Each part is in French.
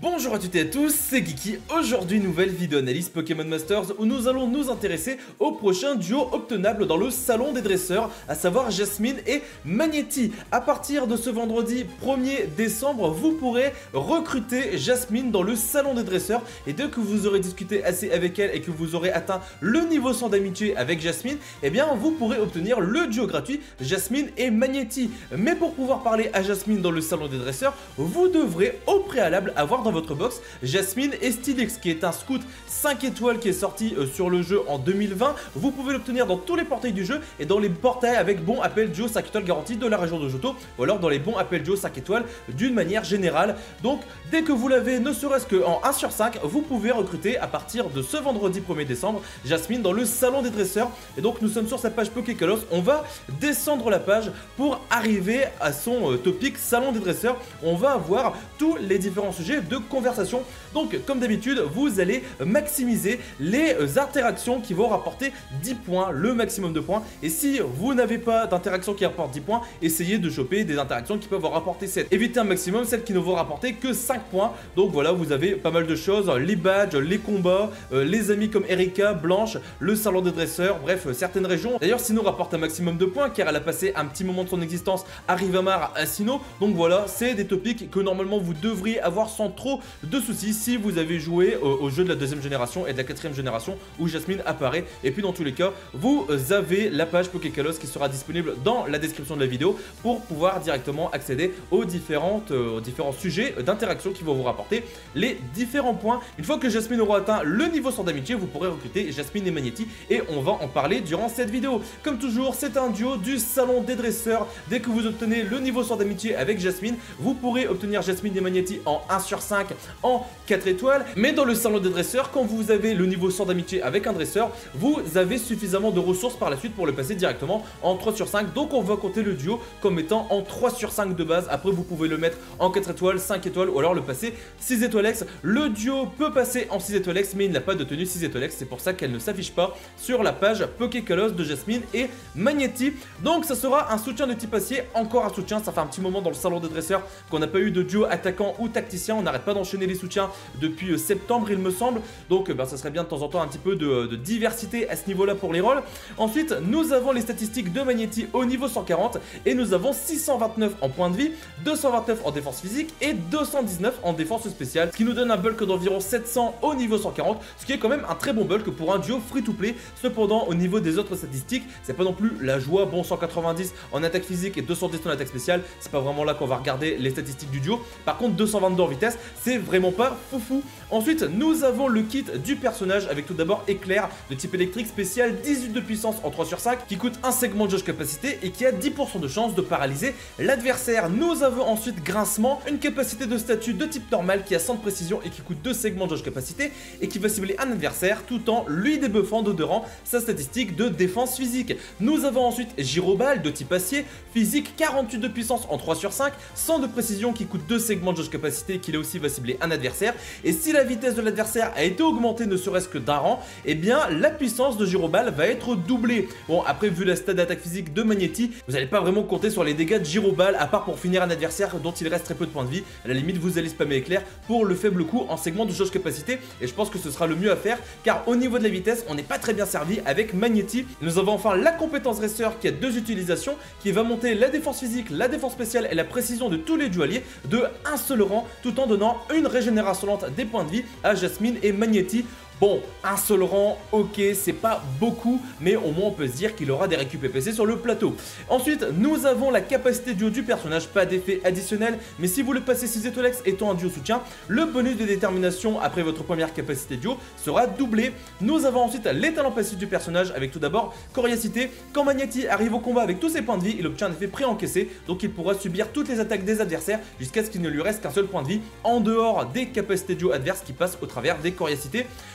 Bonjour à toutes et à tous, c'est Geeky. Aujourd'hui, nouvelle vidéo analyse Pokémon Masters où nous allons nous intéresser au prochain duo obtenable dans le salon des dresseurs, à savoir Jasmine et Magnéti. À partir de ce vendredi 1er décembre, vous pourrez recruter Jasmine dans le salon des dresseurs et dès que vous aurez discuté assez avec elle et que vous aurez atteint le niveau 100 d'amitié avec Jasmine, eh bien vous pourrez obtenir le duo gratuit Jasmine et Magnéti. Mais pour pouvoir parler à Jasmine dans le salon des dresseurs, vous devrez au préalable avoir dans votre box Jasmine et Steelix, qui est un scout 5 étoiles qui est sorti sur le jeu en 2020. Vous pouvez l'obtenir dans tous les portails du jeu et dans les portails avec bon appel duo 5 étoiles garantie de la région de Johto, ou alors dans les bons appels duo 5 étoiles d'une manière générale. Donc dès que vous l'avez, ne serait-ce qu'en 1 sur 5, vous pouvez recruter à partir de ce vendredi 1er décembre Jasmine dans le salon des dresseurs. Et donc nous sommes sur sa page Pokékalos, on va descendre la page pour arriver à son topic salon des dresseurs. On va avoir tous les différents sujets de conversation. Donc comme d'habitude, vous allez maximiser les interactions qui vont rapporter 10 points, le maximum de points. Et si vous n'avez pas d'interaction qui rapporte 10 points, essayez de choper des interactions qui peuvent vous rapporter 7. Évitez un maximum celles qui ne vont rapporter que 5 points. Donc voilà, vous avez pas mal de choses, les badges, les combats, les amis comme Erika, Blanche, le salon des dresseurs, bref, certaines régions. D'ailleurs, Sinnoh rapporte un maximum de points car elle a passé un petit moment de son existence à Rivamar à Sinnoh. Donc voilà, c'est des topics que normalement vous devriez avoir sans trop de soucis si vous avez joué au jeu de la 2e génération et de la 4e génération où Jasmine apparaît. Et puis dans tous les cas, vous avez la page Pokékalos qui sera disponible dans la description de la vidéo pour pouvoir directement accéder aux différents sujets d'interaction qui vont vous rapporter les différents points. Une fois que Jasmine aura atteint le niveau 100 d'amitié, vous pourrez recruter Jasmine et Magnéti et on va en parler durant cette vidéo. Comme toujours, c'est un duo du salon des dresseurs. Dès que vous obtenez le niveau 100 d'amitié avec Jasmine, vous pourrez obtenir Jasmine et Magnéti en 1 sur 5 en 4 étoiles. Mais dans le salon des dresseurs, quand vous avez le niveau 100 d'amitié avec un dresseur, vous avez suffisamment de ressources par la suite pour le passer directement en 3 sur 5. Donc on va compter le duo comme étant en 3 sur 5 de base. Après vous pouvez le mettre en 4 étoiles, 5 étoiles ou alors le passer 6 étoiles X. Le duo peut passer en 6 étoiles X mais il n'a pas de tenue 6 étoiles X. C'est pour ça qu'elle ne s'affiche pas sur la page Pokékalos de Jasmine et Magnéti. Donc ça sera un soutien de type acier, encore un soutien. Ça fait un petit moment dans le salon des dresseurs qu'on n'a pas eu de duo attaquant ou tacticien. On n'arrête pas d'enchaîner les soutiens depuis septembre il me semble. Donc ça serait bien de temps en temps un petit peu de diversité à ce niveau là pour les rôles. Ensuite nous avons les statistiques de Magnéti au niveau 140 et nous avons 629 en points de vie, 229 en défense physique et 219 en défense spéciale, ce qui nous donne un bulk d'environ 700 au niveau 140, ce qui est quand même un très bon bulk pour un duo free to play. Cependant au niveau des autres statistiques, c'est pas non plus la joie. Bon, 190 en attaque physique et 210 en attaque spéciale, c'est pas vraiment là qu'on va regarder les statistiques du duo. Par contre 222 en vitesse, c'est vraiment pas foufou. Ensuite nous avons le kit du personnage avec tout d'abord Éclair de type électrique spécial 18 de puissance en 3 sur 5 qui coûte un segment de jauge capacité et qui a 10% de chance de paralyser l'adversaire. Nous avons ensuite Grincement, une capacité de statut de type normal qui a 100 de précision et qui coûte 2 segments de jauge capacité et qui va cibler un adversaire tout en lui débuffant de 2 rangs sa statistique de défense physique. Nous avons ensuite Gyroball de type acier, physique 48 de puissance en 3 sur 5, 100 de précision qui coûte 2 segments de jauge capacité qui là aussi va cibler un adversaire. Et si la vitesse de l'adversaire a été augmentée ne serait-ce que d'un rang, et bien la puissance de Gyroball va être doublée. Bon, après vu la stat d'attaque physique de Magnéti, vous n'allez pas vraiment compter sur les dégâts de Gyroball à part pour finir un adversaire dont il reste très peu de points de vie. À la limite vous allez spammer Éclair pour le faible coût en segment de jauge capacité et je pense que ce sera le mieux à faire car au niveau de la vitesse on n'est pas très bien servi avec Magnéti. Nous avons enfin la compétence dresseur qui a 2 utilisations, qui va monter la défense physique, la défense spéciale et la précision de tous les dualiers de un seul rang tout en donnant une régénération lente des points de vie à Jasmine et Magnéti. Bon, un seul rang, ok, c'est pas beaucoup, mais au moins on peut se dire qu'il aura des récup PPC sur le plateau. Ensuite, nous avons la capacité duo du personnage, pas d'effet additionnel, mais si vous le passez 6 étoiles X étant un duo soutien, le bonus de détermination après votre première capacité duo sera doublé. Nous avons ensuite les talents passifs du personnage avec tout d'abord Coriacité. Quand Magnéti arrive au combat avec tous ses points de vie, il obtient un effet pré-encaissé, donc il pourra subir toutes les attaques des adversaires jusqu'à ce qu'il ne lui reste qu'un seul point de vie en dehors des capacités duo adverses qui passent au travers des Coriacités.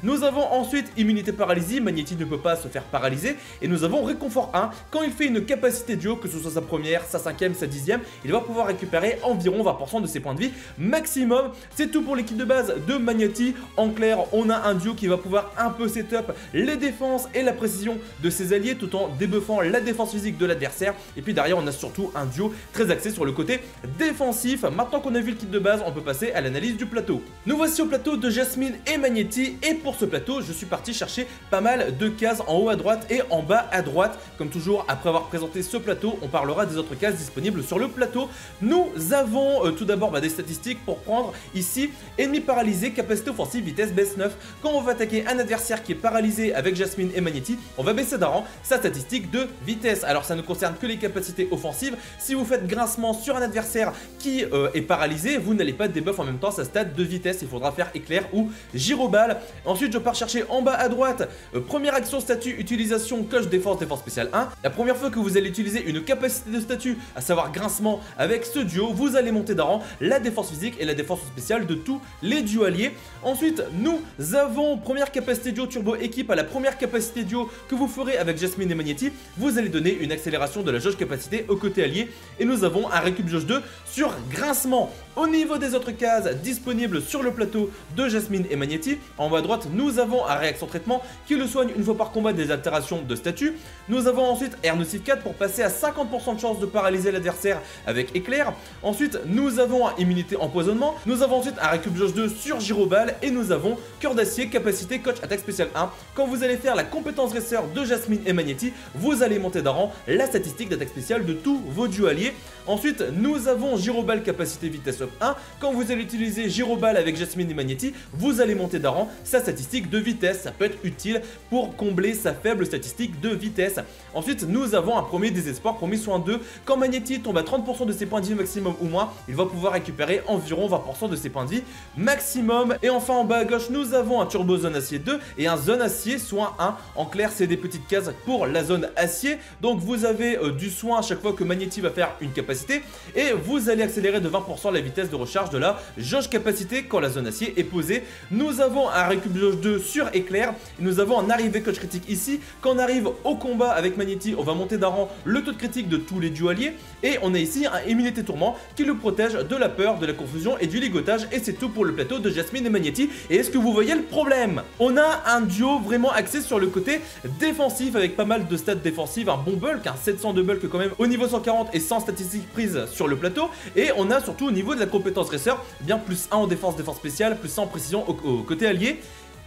Nous avons ensuite immunité paralysie, Magnéti ne peut pas se faire paralyser. Et nous avons réconfort 1, quand il fait une capacité duo, que ce soit sa première, sa cinquième, sa dixième, il va pouvoir récupérer environ 20% de ses points de vie maximum. C'est tout pour l'équipe de base de Magnéti. En clair, on a un duo qui va pouvoir un peu setup les défenses et la précision de ses alliés tout en débuffant la défense physique de l'adversaire. Et puis derrière, on a surtout un duo très axé sur le côté défensif. Maintenant qu'on a vu le kit de base, on peut passer à l'analyse du plateau. Nous voici au plateau de Jasmine et Magnéti. Et pour ce plateau, je suis parti chercher pas mal de cases en haut à droite et en bas à droite. Comme toujours, après avoir présenté ce plateau, on parlera des autres cases disponibles sur le plateau. Nous avons tout d'abord des statistiques pour prendre ici. Ennemi paralysé, capacité offensive, vitesse baisse 9. Quand on va attaquer un adversaire qui est paralysé avec Jasmine et Magnéti, on va baisser d'un rang sa statistique de vitesse. Alors ça ne concerne que les capacités offensives. Si vous faites grincement sur un adversaire qui est paralysé, vous n'allez pas debuff en même temps sa stat de vitesse. Il faudra faire éclair ou gyroball. Ensuite, je pars chercher en bas à droite. Première action statut, utilisation, coche défense, défense spéciale 1. La première fois que vous allez utiliser une capacité de statut, à savoir grincement avec ce duo, vous allez monter d'un rang la défense physique et la défense spéciale de tous les duos alliés. Ensuite, nous avons première capacité duo turbo équipe. À la première capacité duo que vous ferez avec Jasmine et Magnéti, vous allez donner une accélération de la jauge capacité au côté allié. Et nous avons un récup jauge 2 sur grincement. Au niveau des autres cases disponibles sur le plateau de Jasmine et Magnéti, en bas à droite, nous avons un réaction traitement qui le soigne une fois par combat des altérations de statut. Nous avons ensuite Air Nocif 4 pour passer à 50% de chance de paralyser l'adversaire avec éclair. Ensuite, nous avons un immunité empoisonnement. Nous avons ensuite un récup jauge 2 sur gyroball et nous avons cœur d'acier, capacité coach attaque spéciale 1. Quand vous allez faire la compétence dresseur de Jasmine et Magnéti, vous allez monter d'un rang la statistique d'attaque spéciale de tous vos duos alliés. Ensuite, nous avons gyroball capacité vitesse up 1. Quand vous allez utiliser gyroball avec Jasmine et Magnéti, vous allez monter d'un rang sa statistique de vitesse. Ça peut être utile pour combler sa faible statistique de vitesse. Ensuite, nous avons un premier désespoir, premier soin 2. Quand Magnéti tombe à 30% de ses points de vie maximum ou moins, il va pouvoir récupérer environ 20% de ses points de vie maximum. Et enfin, en bas à gauche, nous avons un turbo zone acier 2 et un zone acier soin 1. En clair, c'est des petites cases pour la zone acier. Donc, vous avez du soin à chaque fois que Magnéti va faire une capacité et vous allez accélérer de 20% la vitesse de recharge de la jauge capacité quand la zone acier est posée. Nous avons un récup jauge 2 sur éclair. Et nous avons un arrivé coach critique ici. Quand on arrive au combat avec Magnéti, on va monter d'un rang le taux de critique de tous les duos alliés. Et on a ici un immunité tourment qui le protège de la peur, de la confusion et du ligotage. Et c'est tout pour le plateau de Jasmine et Magnéti. Et est-ce que vous voyez le problème? On a un duo vraiment axé sur le côté défensif avec pas mal de stats défensives, un bon bulk, un 700 de bulk quand même au niveau 140 et 100 statistiques prises sur le plateau. Et on a surtout au niveau de la compétence dresseur, bien plus 1 en défense spéciale, plus 100 en précision au côté allié.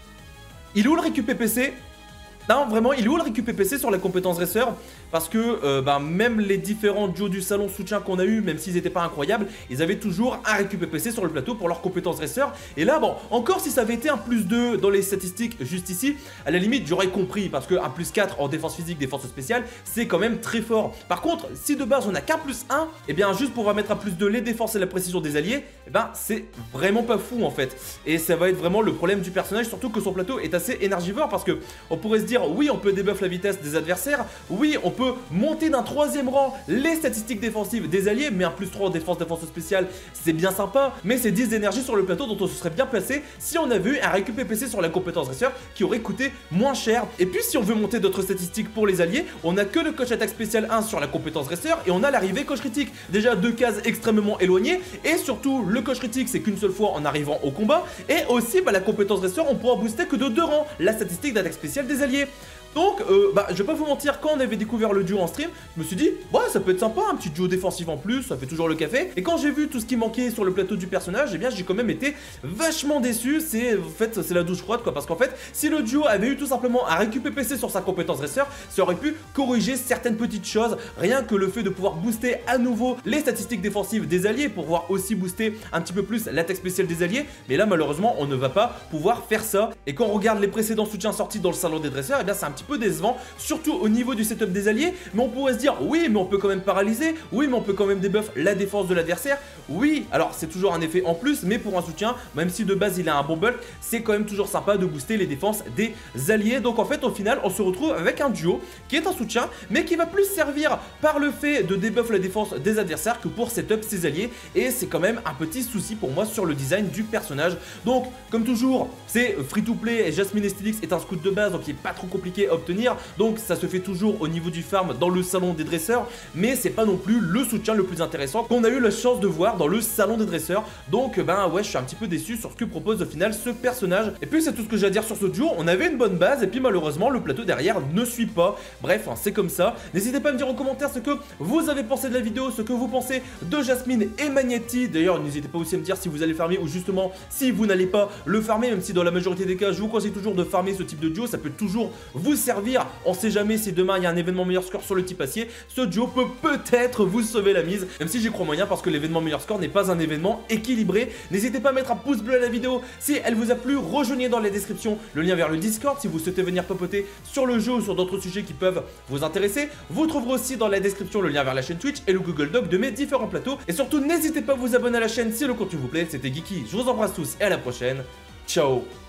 Il est où le récup PPC? Non, vraiment, il est où le récup PPC sur la compétence dresseur? Parce que même les différents duos du salon soutien qu'on a eu, même s'ils n'étaient pas incroyables, ils avaient toujours un récup PPC sur le plateau pour leur compétence dresseur. Et là, bon, encore si ça avait été un plus 2 dans les statistiques juste ici, à la limite, j'aurais compris. Parce qu'un plus 4 en défense physique, défense spéciale, c'est quand même très fort. Par contre, si de base on n'a qu'un plus 1, et bien juste pour mettre un plus 2 les défenses et la précision des alliés, et ben c'est vraiment pas fou en fait. Et ça va être vraiment le problème du personnage, surtout que son plateau est assez énergivore. Parce que on pourrait se dire, oui, on peut débuff la vitesse des adversaires, oui, on peut monter d'un 3e rang les statistiques défensives des alliés, mais un plus 3 en défense spéciale, c'est bien sympa, mais c'est 10 d'énergie sur le plateau dont on se serait bien placé si on avait eu un récup PPC sur la compétence dresseur qui aurait coûté moins cher. Et puis si on veut monter d'autres statistiques pour les alliés, on a que le coach attaque spéciale 1 sur la compétence dresseur et on a l'arrivée coach critique. Déjà 2 cases extrêmement éloignées, et surtout le coach critique c'est qu'une seule fois en arrivant au combat, et aussi la compétence dresseur on pourra booster que de 2 rangs la statistique d'attaque spéciale des alliés. Donc, je vais pas vous mentir, quand on avait découvert le duo en stream, je me suis dit, ouais, ça peut être sympa, un petit duo défensif en plus, ça fait toujours le café. Et quand j'ai vu tout ce qui manquait sur le plateau du personnage, eh bien, j'ai quand même été vachement déçu. En fait, c'est la douche froide, quoi. Parce qu'en fait, si le duo avait eu tout simplement un récup PPC sur sa compétence dresseur, ça aurait pu corriger certaines petites choses. Rien que le fait de pouvoir booster à nouveau les statistiques défensives des alliés, pour pouvoir aussi booster un petit peu plus l'attaque spéciale des alliés. Mais là, malheureusement, on ne va pas pouvoir faire ça. Et quand on regarde les précédents soutiens sortis dans le salon des dresseurs, eh bien, c'est un petit peu décevant, surtout au niveau du setup des alliés alliés, mais on pourrait se dire, oui, mais on peut quand même paralyser, oui, mais on peut quand même débuff la défense de l'adversaire, oui, alors c'est toujours un effet en plus, mais pour un soutien, même si de base il a un bon bulk, c'est quand même toujours sympa de booster les défenses des alliés. Donc en fait, au final, on se retrouve avec un duo qui est un soutien, mais qui va plus servir par le fait de débuff la défense des adversaires que pour setup ses alliés, et c'est quand même un petit souci pour moi sur le design du personnage. Donc, comme toujours, c'est free to play et Jasmine Estélix est un scout de base, donc il est pas trop compliqué à obtenir, donc ça se fait toujours au niveau du farm dans le salon des dresseurs, mais c'est pas non plus le soutien le plus intéressant qu'on a eu la chance de voir dans le salon des dresseurs. Donc ben ouais, je suis un petit peu déçu sur ce que propose au final ce personnage. Et puis c'est tout ce que j'ai à dire sur ce duo. On avait une bonne base et puis malheureusement le plateau derrière ne suit pas. Bref, hein, c'est comme ça. N'hésitez pas à me dire en commentaire ce que vous avez pensé de la vidéo, ce que vous pensez de Jasmine et Magnetti. D'ailleurs, n'hésitez pas aussi à me dire si vous allez farmer ou justement si vous n'allez pas le farmer, même si dans la majorité des cas je vous conseille toujours de farmer ce type de duo, ça peut toujours vous servir. On sait jamais si demain il y a un événement meilleur score sur le type acier, ce duo peut peut-être vous sauver la mise, même si j'y crois moyen parce que l'événement meilleur score n'est pas un événement équilibré. N'hésitez pas à mettre un pouce bleu à la vidéo si elle vous a plu, rejoignez dans la description le lien vers le Discord si vous souhaitez venir papoter sur le jeu ou sur d'autres sujets qui peuvent vous intéresser. Vous trouverez aussi dans la description le lien vers la chaîne Twitch et le Google Doc de mes différents plateaux. Et surtout, n'hésitez pas à vous abonner à la chaîne si le contenu vous plaît. C'était Geeky, je vous embrasse tous et à la prochaine. Ciao.